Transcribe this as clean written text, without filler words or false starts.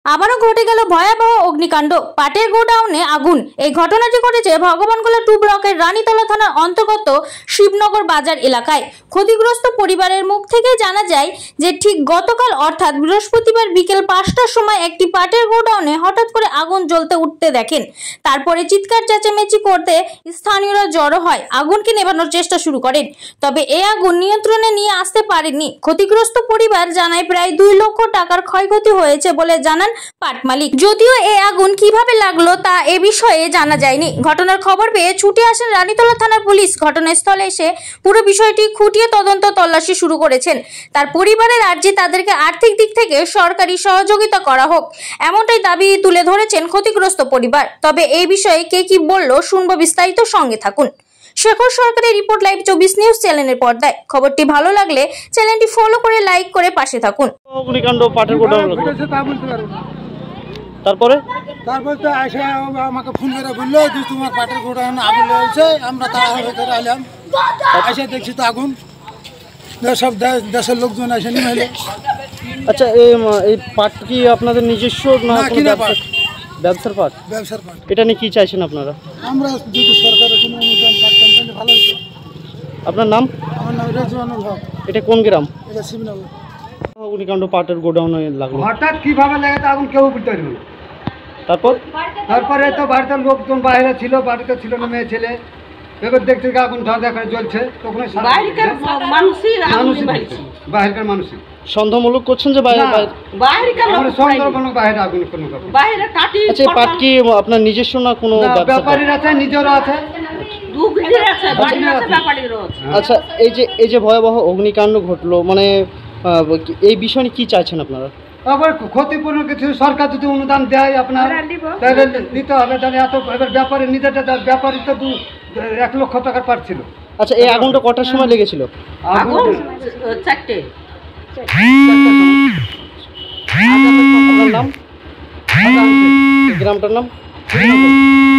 আবারও ঘটে গেল ভয়াবহ অগ্নিকাণ্ড। পাটের গোডাউনে আগুন। এই ঘটনাটি ঘটেছে ভগবানগোলা 2 ব্লকের রানীতলা থানার অন্তর্গত শিবনগর বাজার এলাকায়। ক্ষতিগ্রস্ত পরিবারের মুখ থেকে জানা যায় যে ঠিক গতকাল অর্থাৎ বৃহস্পতিবার বিকেল 5টার সময় একটি পাটের গোডাউনে হঠাৎ করে আগুন জ্বলতে উঠতে দেখেন। তারপরে চিৎকার চেঁচামেচি করতে স্থানীয়রা জড়ো হয়, আগুনকে নেভানোর চেষ্টা শুরু করেন। তবে এই আগুন নিয়ন্ত্রণে নিয়ে আসতে পারেননি। ক্ষতিগ্রস্ত পরিবার জানায় প্রায় 2 লক্ষ টাকার ক্ষয়ক্ষতি হয়েছে বলে জানান পাট মালিক। যদিও এই আগুন কিভাবে লাগলো তা এ বিষয়ে জানা যায়নি। ঘটনার খবর পেয়ে ছুটে আসেন রানীতলা থানার পুলিশ। ঘটনাস্থলে এসে পুরো বিষয়টি খুঁটিয়ে তদন্ত তল্লাশি শুরু করেছেন। তার পরিবারের আর্জি তাদেরকে আর্থিক দিক থেকে সরকারি সহযোগিতা করা হোক, এমনটাই দাবি তুলে ধরেছেন ক্ষতিগ্রস্ত পরিবার। তবে এই বিষয়ে কে কি বললো শুনবো বিস্তারিত, সঙ্গে থাকুন। শেখর সরকারের রিপোর্ট, লাইভ 24 নিউজ চ্যানেলের পর্দায়। খবরটি ভালো লাগলে চ্যানেলটি ফলো করে লাইক করে পাশে থাকুন। অগ্নিকাণ্ড পাটের গোডাউন তারপরে তো এসে আমাকে ফোন করে বললো যে তোমার পাটের গোডাউন আগুন লেগেছে। আমরা তাড়াহুড়ো করে এলাম, এসে দেখছি তো আগুন, সব দেশের লোকজন এসে নিয়ে এলো। আচ্ছা, এই পাট কি আপনাদের নিজস্ব না ব্যবসার পাট? ব্যবসার পাট। এটা নিয়ে কি চাইছেন আপনারা? আমরা যদি সরকারের কোনো অনুদান পাচ্ছেন তাহলে ভালো হতো। আপনার নাম? আমার নাম রেজওয়ানুল হক। এটা কোন গ্রাম? এটা শিবনগর। অগ্নিকাণ্ড পাটের গোডাউনে লাগলো, হঠাৎ কিভাবে লেগেছে আগুন কেউ বুঝতে পারবে না। তারপরে তো বাড়িতে লোকজন বাইরে ছিল, বাড়িতে ছিল না মেয়ে ছেলে। এবার দেখতে আগুন ঝাঁঝা করে জ্বলছে, তখন বাইরেকার মানুষই সন্দেহমূলক করছেন যে বাইরে সন্দেহমূলক বাইরে আগুন কোনো। আচ্ছা, এই পাট কি আপনার নিজস্ব না কোনো ব্যাপারীর আছে, নিজেরও আছে। আচ্ছা, এই যে ভয়াবহ অগ্নিকাণ্ড ঘটলো, মানে এই বিষয়ে কি চাইছেন আপনারা? আবার ক্ষতিপূর্ণ কিছু সরকার যদি অনুদান দেয় আপনার তাহলে দিতে হবে। তাহলে এত এবার ব্যাপারে নিজেটা ব্যাপারী তো 1 লক্ষ টাকার পাট ছিল। আচ্ছা, এই আগুনটা কটার সময় লেগেছিল? আগুন 4টে। আপনার নাম? গ্রামটার নাম?